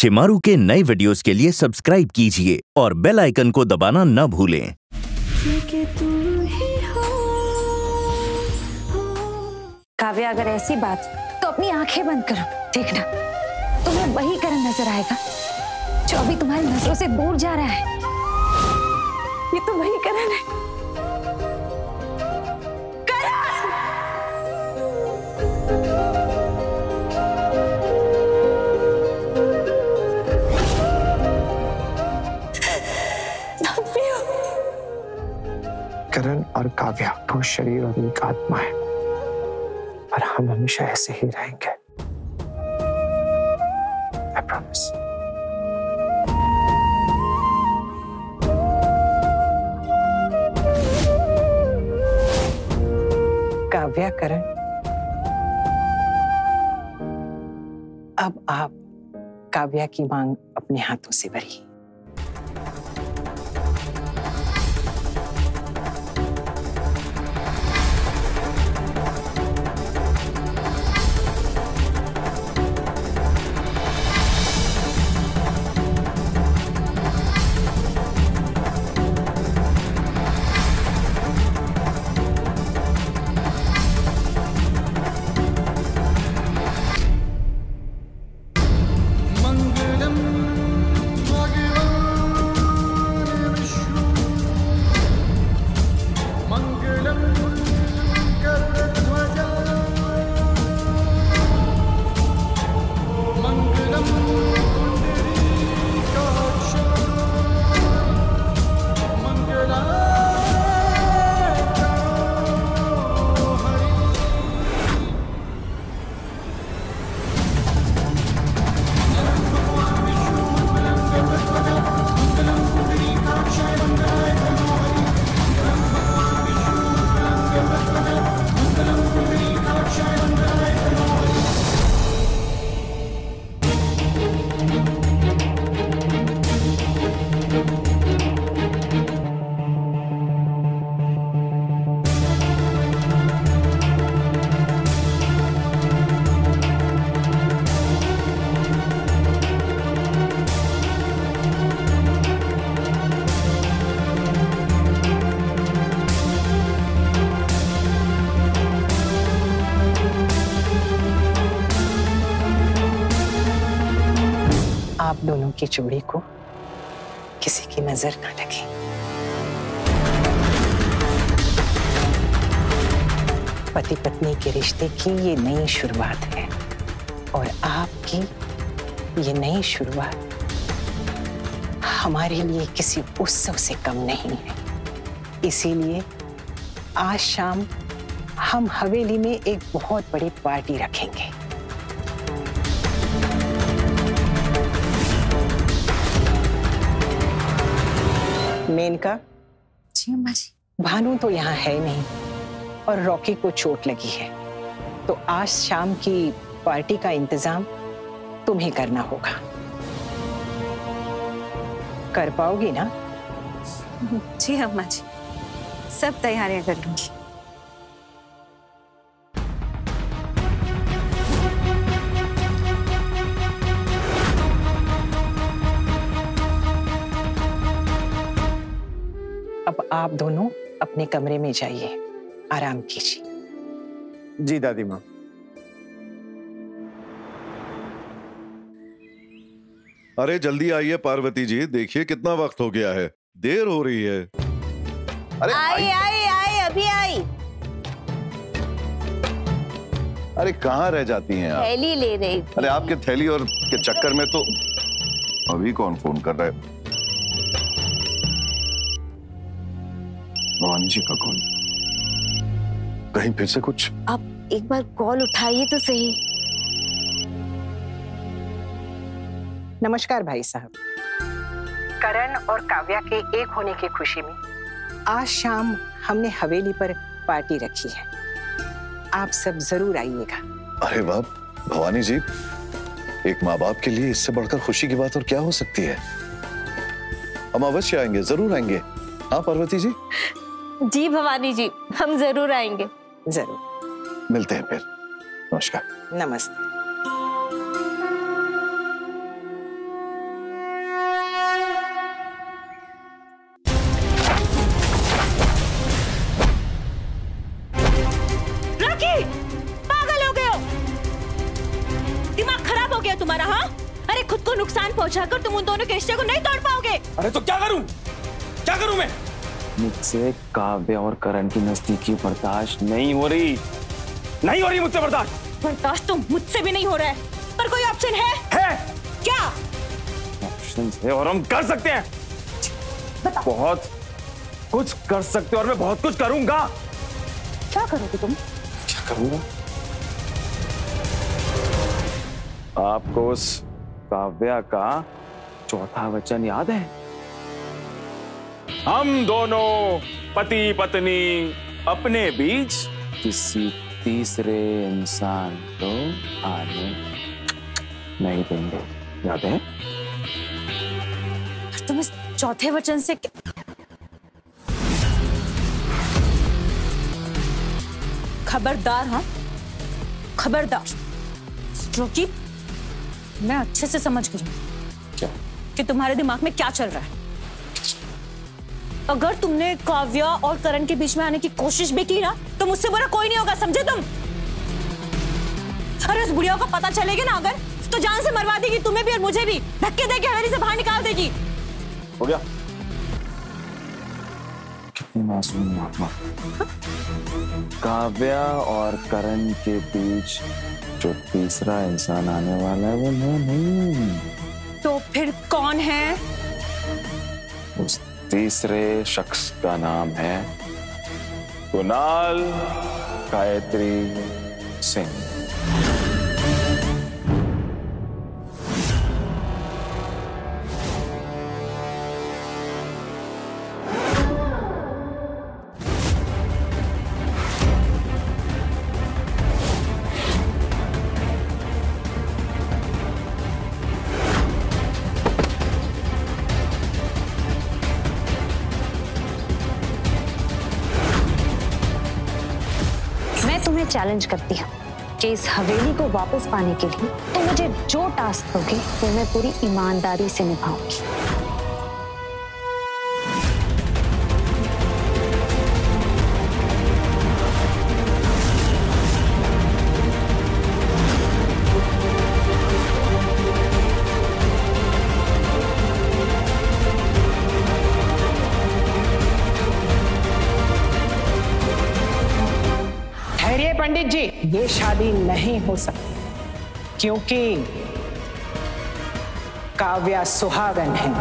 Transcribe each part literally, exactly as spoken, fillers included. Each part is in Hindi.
शेमारू के नए वीडियोस के लिए सब्सक्राइब कीजिए और बेल आइकन को दबाना न भूलें। काव्या, अगर ऐसी बात तो अपनी आंखें बंद करो, देखना तुम्हें वही करण नजर आएगा जो अभी तुम्हारी नजरों से दूर जा रहा है। ये तो वही करण है। करण और काव्या दो शरीर और एक आत्मा है और हम हमेशा ऐसे ही रहेंगे। I promise. काव्या, करण, अब आप काव्या की मांग अपने हाथों से भरिए। आप दोनों की जोड़ी को किसी की नजर ना लगे। पति पत्नी के रिश्ते की ये नई शुरुआत है और आपकी ये नई शुरुआत हमारे लिए किसी उत्सव से कम नहीं है। इसीलिए आज शाम हम हवेली में एक बहुत बड़ी पार्टी रखेंगे। मेनका जी अम्मा जी। भानु तो यहाँ है नहीं और रॉकी को चोट लगी है, तो आज शाम की पार्टी का इंतजाम तुम्हें करना होगा। कर पाओगी ना? जी अम्मा जी, सब तैयारियां कर लूंगी। अब आप दोनों अपने कमरे में जाइए, आराम कीजिए। जी दादी माँ। अरे जल्दी आइए पार्वती जी, देखिए कितना वक्त हो गया है, देर हो रही है। अरे आई आई आई अभी आई। अरे कहाँ रह जाती हैं आप? थैली ले रही थी। अरे आपके थैली और के चक्कर में तो अभी कौन फोन कर रहा है? भवानी जी का कॉल, कहीं फिर से कुछ? आप एक बार कॉल उठाइए तो सही। नमस्कार भाई साहब। करण और काव्या के एक होने की खुशी में आज शाम हमने हवेली पर पार्टी रखी है। आप सब जरूर आइएगा। अरे वाह भवानी जी, एक माँ बाप के लिए इससे बढ़कर खुशी की बात और क्या हो सकती है। हम अवश्य आएंगे, जरूर आएंगे। हाँ पार्वती जी? जी भवानी जी, हम जरूर आएंगे। जरूर मिलते हैं फिर। नमस्कार। नमस्ते। अरे खुद को नुकसान पहुंचाकर तुम उन दोनों के रिश्ते को नहीं तोड़ पाओगे। अरे तो क्या करूं, क्या करूं मैं? मुझसे काव्या और करण की नजदीकी बर्दाश्त नहीं हो रही, नहीं हो रही मुझसे बर्दाश्त। बर्दाश्त तो मुझसे भी नहीं हो रहा है, पर कोई ऑप्शन है? है क्या? ऑप्शन है और हम कर सकते हैं। बताओ। बहुत कुछ कर सकते हो और मैं बहुत कुछ करूंगा। क्या करोगे तुम? क्या करूंगा? आपको उस काव्या का चौथा वचन याद है? हम दोनों पति पत्नी अपने बीच किसी तीसरे इंसान को आने नहीं देंगे। याद है? तुम इस चौथे वचन से खबरदार, हाँ खबरदार, क्योंकि मैं अच्छे से समझ गई क्या? कि तुम्हारे दिमाग में क्या चल रहा है। अगर तुमने काव्या और करण के बीच में आने की कोशिश भी की ना, तो मुझसे बुरा कोई नहीं होगा, समझे तुम? अरे उस बुढ़िया को पता चलेगा ना अगर, तो जान से मरवा देगी तुम्हें भी और मुझे भी, धक्के देके हवेली से बाहर निकाल देगी। हो गया? कितनी मासूम आत्मा। काव्या और करण के बीच जो तीसरा इंसान आने वाला है वो मैं नहीं। तो फिर कौन है? उस तीसरे शख्स का नाम है कुणाल गायत्री सिंह। चैलेंज करती हूँ कि इस हवेली को वापस पाने के लिए तो मुझे जो टास्क दोगे वो मैं पूरी ईमानदारी से निभाऊंगी। पंडित जी, ये शादी नहीं हो सकती क्योंकि काव्या सुहागन है।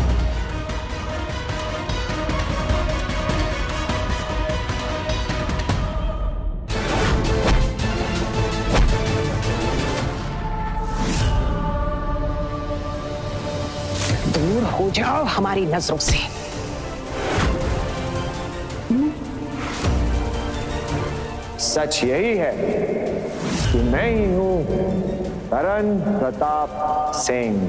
दूर हो जाओ हमारी नजरों से। सच यही है कि मैं ही हूं करण प्रताप सिंह।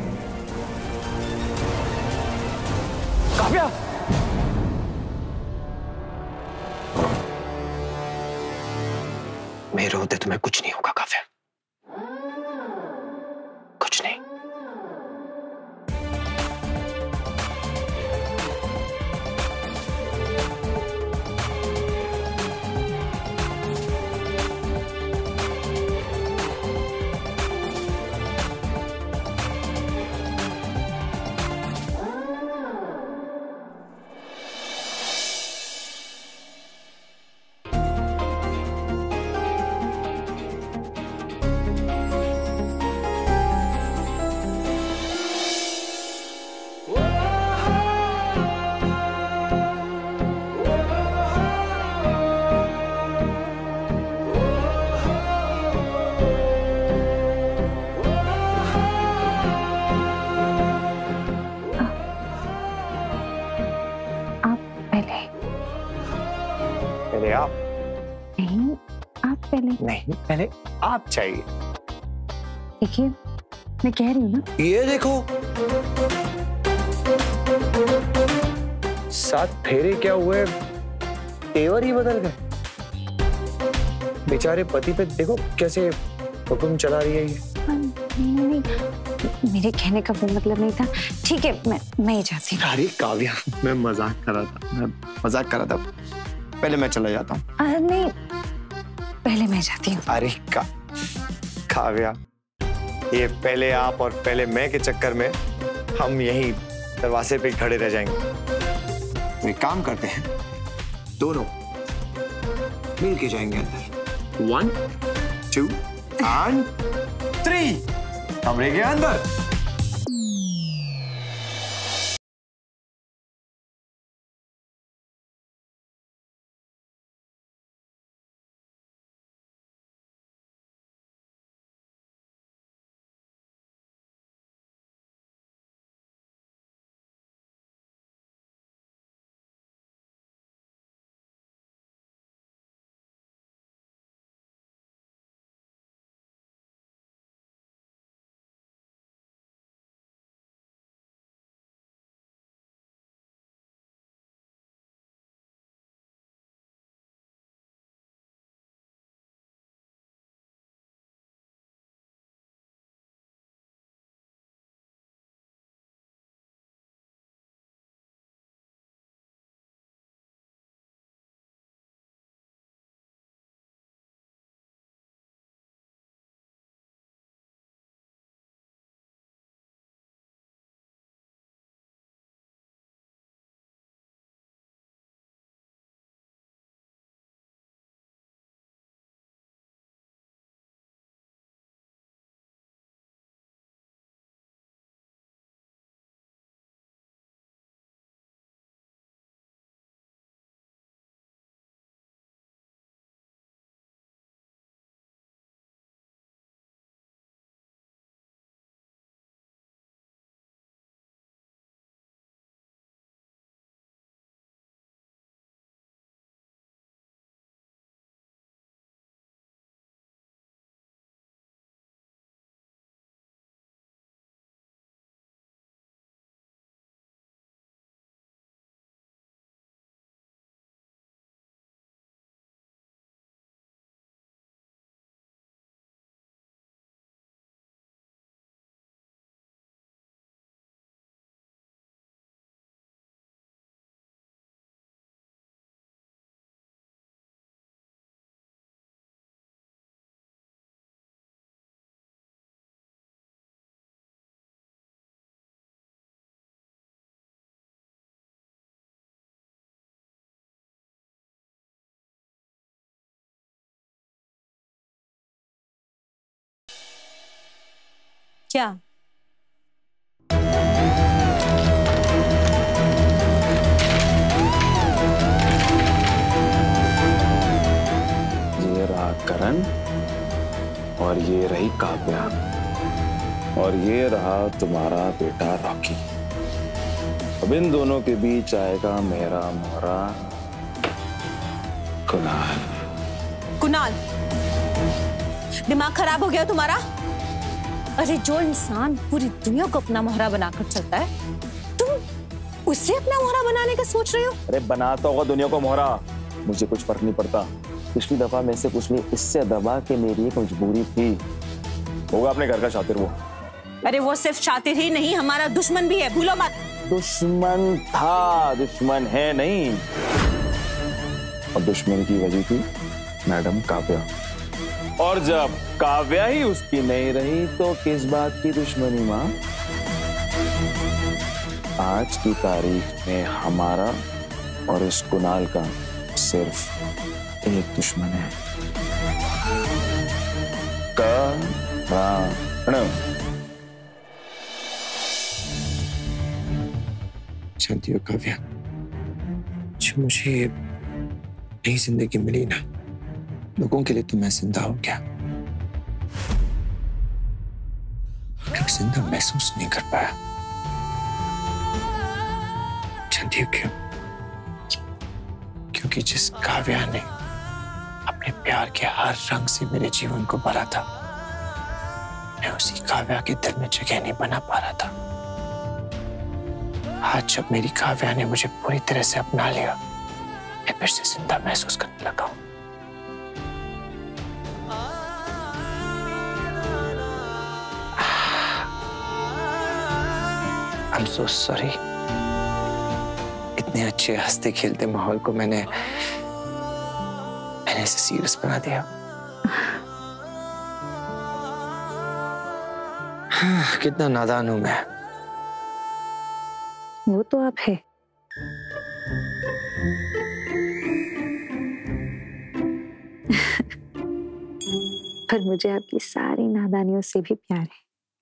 काव्या, मेरे होते तुम्हें कुछ नहीं होगा काव्या, कुछ नहीं। आप नहीं, आप पहले। नहीं, पहले आप चाहिए। देखिए, मैं कह रही हूँ ना। ये देखो, सात फेरे क्या हुए, तेवर ही बदल गए। बेचारे पति पे देखो कैसे हुक्म चला रही है ये। नहीं, नहीं, मेरे कहने का वो मतलब नहीं था। ठीक है, मैं मैं ही जाती हूँ। अरे काव्या, मैं मजाक कर रहा था, मैं मजाक कर रहा था। पहले मैं चला जाता हूँ। नहीं, पहले मैं जाती हूँ। अरे का, काव्या, ये पहले आप और पहले मैं के चक्कर में हम यहीं दरवाजे पे खड़े रह जाएंगे। तो एक काम करते हैं, दोनों मिल के जाएंगे अंदर। वन टू एंड थ्री, कमरे के अंदर। क्या? ये रहा करण और ये रही काव्या और ये रहा तुम्हारा बेटा रॉकी। अब इन दोनों के बीच आएगा मेरा मोहरा कुणाल। कुणाल, दिमाग खराब हो गया तुम्हारा? अरे जो इंसान पूरी दुनिया को अपना मोहरा बनाकर चलता है, तुम उसे अपना मोहरा बनाने का सोच रहे हो? अरे बनाता होगा दुनिया को मोहरा, मुझे कुछ फर्क नहीं पड़ता। पिछली दफा मैं से कुछ नहीं, इससे दबा के मेरी एक मजबूरी थी। होगा अपने घर का शातिर वो। अरे वो सिर्फ शातिर ही नहीं, हमारा दुश्मन भी है, भूलो मत। दुश्मन था, दुश्मन है नहीं। और दुश्मन की वजह थी मैडम काव्या। और जब काव्या ही उसकी नहीं रही तो किस बात की दुश्मनी माँ? आज की तारीख में हमारा और इस कुणाल का सिर्फ एक दुश्मन है, करण। जानती हो काव्या, जो मुझे नई जिंदगी मिली ना, लोगों के लिए तो मैं जिंदा हो गया, लेकिन जिंदा महसूस नहीं कर पाया। जानती हो क्यों? क्योंकि जिस काव्या ने अपने प्यार के हर रंग से मेरे जीवन को भरा था, मैं उसी काव्या के दिल में जगह नहीं बना पा रहा था। आज जब मेरी काव्या ने मुझे पूरी तरह से अपना लिया, मैं फिर से जिंदा महसूस करने लगा हूं। I'm so sorry। इतने अच्छे हंसते खेलते माहौल को मैंने मैंने इसे सीरियस बना दिया। हाँ, कितना नादान हूं मैं। वो तो आप है। पर मुझे आपकी सारी नादानियों से भी प्यार है।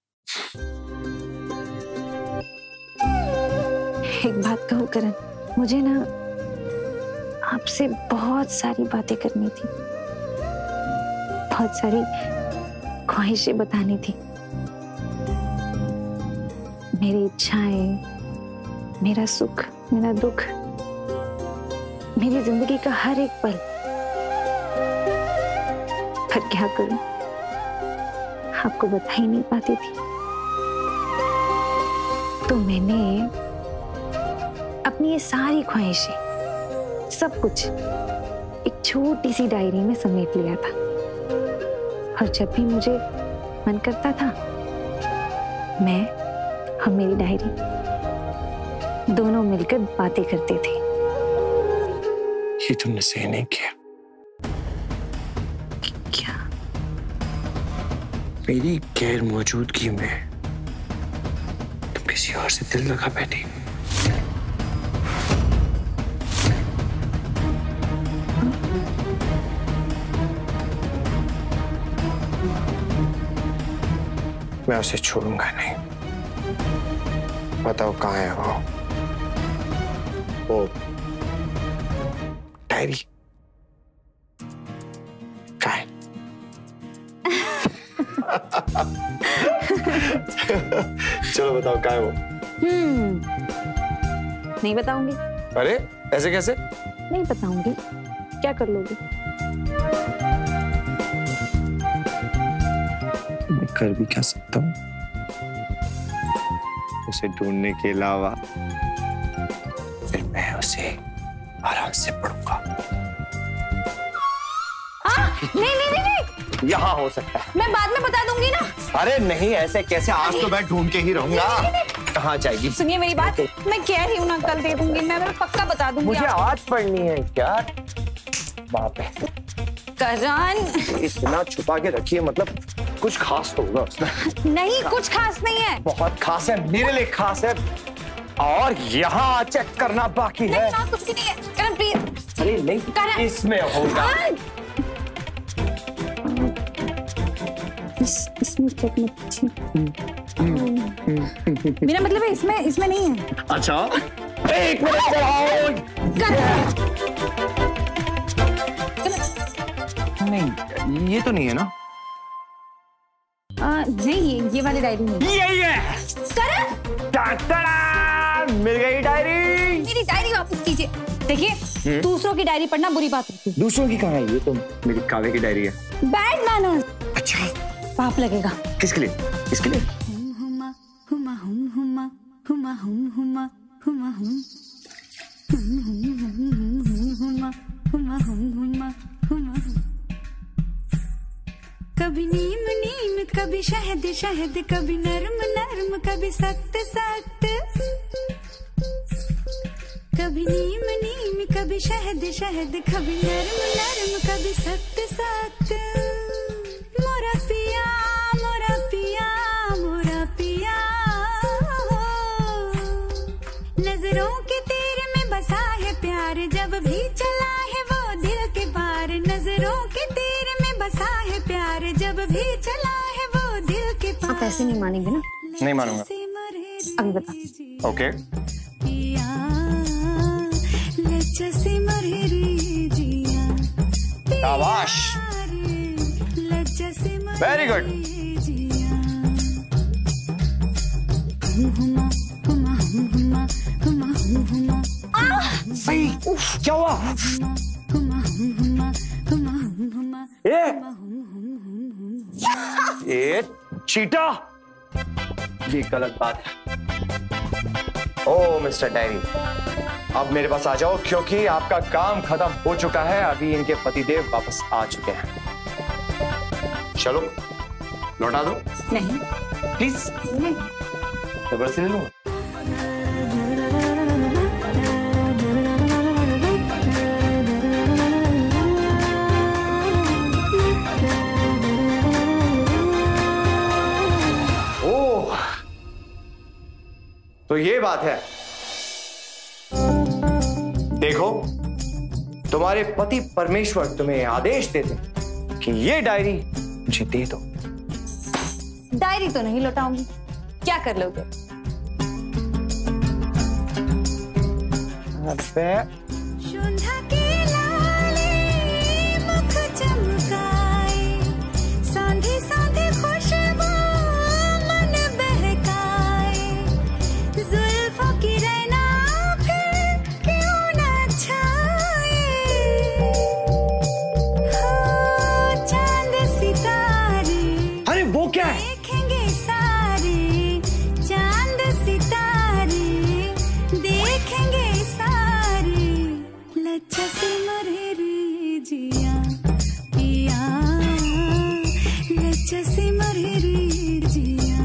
एक बात कहूं करण, मुझे ना आपसे बहुत सारी बातें करनी थी, बहुत सारी ख्वाहिशें बतानी थी। मेरी इच्छाएं, मेरा सुख, मेरा दुख, मेरी जिंदगी का हर एक पल। पर क्या करूं, आपको बता ही नहीं पाती थी। तो मैंने अपनी ये सारी ख्वाहिशें, सब कुछ एक छोटी सी डायरी में समेट लिया था। और जब भी मुझे मन करता था, मैं और मेरी डायरी दोनों मिलकर बातें करते थे। ये तुमने सही नहीं किया। क्या? मेरी गैर मौजूदगी में तुम किसी और से दिल लगा बैठी। मैं उसे छोड़ूंगा नहीं। बताओ कहाँ है वो? वो डायरी कहाँ है? चलो बताओ कहाँ है वो? हम्म, नहीं बताऊंगी। अरे ऐसे कैसे? नहीं बताऊंगी। क्या कर लोगे? मैं कर भी क्या सकता हूँ उसे ढूंढने के अलावा? फिर मैं उसे आराम से पढ़ूंगा। नहीं नहीं नहीं नहीं, यहाँ हो सकता है। मैं बाद में बता दूंगी ना। अरे नहीं, ऐसे कैसे? आज तो मैं ढूंढ के ही रहूंगा। कहाँ जाएगी? सुनिए मेरी बात, मैं कह रही हूँ ना, कल दे दूंगी। मैं मैं पक्का बता दूंगी। मुझे आज पढ़नी है क्या? बाप है करण, इतना छुपा के रखिए, मतलब कुछ खास तो होगा उसमें। नहीं, कुछ खास नहीं है। बहुत खास है, मेरे लिए खास है। और यहाँ चेक करना बाकी है। नहीं, कुछ भी नहीं है। करण प्लीज। अरे नहीं, करण, इसमें होगा। इस, इसमें चेक मत कीजिए। मेरा मतलब है इसमें इसमें नहीं है। अच्छा, एक मिनट बढ़ाओ। नहीं, ये तो नहीं है ना? आ, नहीं, ये ये वाली डायरी नहीं। यही है। करण, मिल गई डायरी। मेरी डायरी वापस कीजिए। देखिए, दूसरों की डायरी पढ़ना बुरी बात होती है। दूसरों की कहाँ है? ये तो मेरी काव्या की डायरी है। Bad manners. अच्छा, पाप लगेगा। किसके लिए? किसके लिए? कभी नीम नीम, कभी शहद शहद, कभी नरम नरम, कभी सख्त सख्त। कभी नीम नीम, कभी शहद शहद, कभी नरम नरम, कभी सख्त सख्त। मोरा पिया मोरा पिया मोरा पिया, नजरों के तीर में बसा है प्यार, जब भी चला है वो दिल के पार। नजरों के तीर में बसा है प्यार, जब भी चला है वो दिल के पार। आप ऐसे नहीं मानेंगे ना? नहीं मानूंगा। अभी बता। ओके। शाबाश, वेरी गुड। सही। क्या हुआ? ये ये चीटा, ये गलत बात है। ओ मिस्टर डायरी, अब मेरे पास आ जाओ, क्योंकि आपका काम खत्म हो चुका है। अभी इनके पतिदेव वापस आ चुके हैं। चलो लौटा दो। नहीं प्लीज, जबरदस्ती ले लो। तो ये बात है। देखो, तुम्हारे पति परमेश्वर तुम्हें आदेश देते कि ये डायरी मुझे दे दो। डायरी तो नहीं लौटाऊंगी, क्या कर लोगे? अबे शुंधा के लाले मुख चमकाए, सांधी सांधी खुशबू मन बहकाए, जुल्फों की रैना फिर क्यों न छाए, हो चांद सितारे। अरे वो क्या है? देखेंगे सारे चांद सितारे, देखेंगे सारे, लच्छा से मरे रे जिया पिया, लच्छा से मरे रे जिया।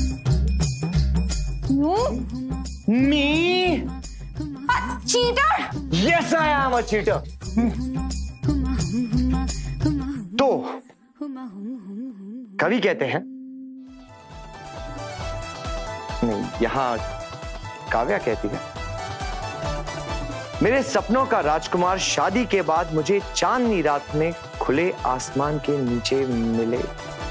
Me cheater! Yes I am a cheater. तो कवि कहते हैं, नहीं, यहां काव्या कहती है, मेरे सपनों का राजकुमार शादी के बाद मुझे चांदनी रात में खुले आसमान के नीचे मिले।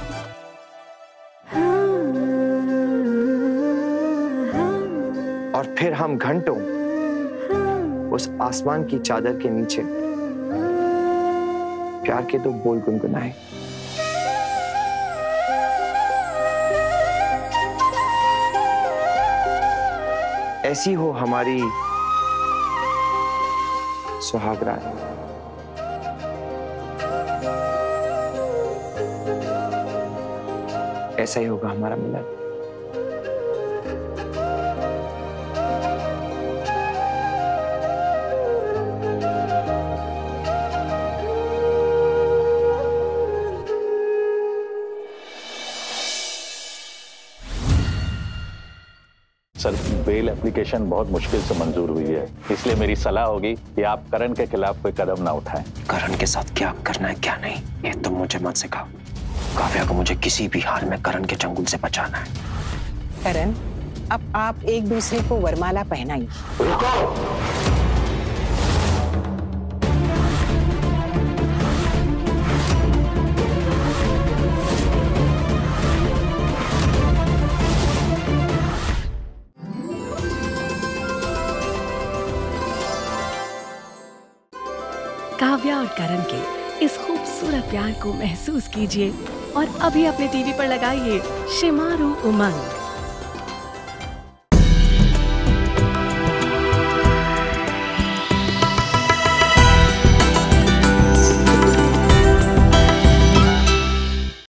और फिर हम घंटों उस आसमान की चादर के नीचे प्यार के दो बोल गुनगुनाए। ऐसी हो हमारी सुहाग रात, ऐसा ही होगा हमारा मिलन। सर, बेल एप्लीकेशन बहुत मुश्किल से मंजूर हुई है, इसलिए मेरी सलाह होगी कि आप करण के खिलाफ कोई कदम ना उठाएं। करण के साथ क्या करना है क्या नहीं, ये तुम मुझे मत सिखाओ। काव्या को मुझे किसी भी हाल में करण के चंगुल से बचाना है। करण, अब आप एक दूसरे को वरमाला पहनाइए। काव्या और करण के इस खूबसूरत प्यार को महसूस कीजिए और अभी अपने टीवी पर लगाइए शेमारू उमंग।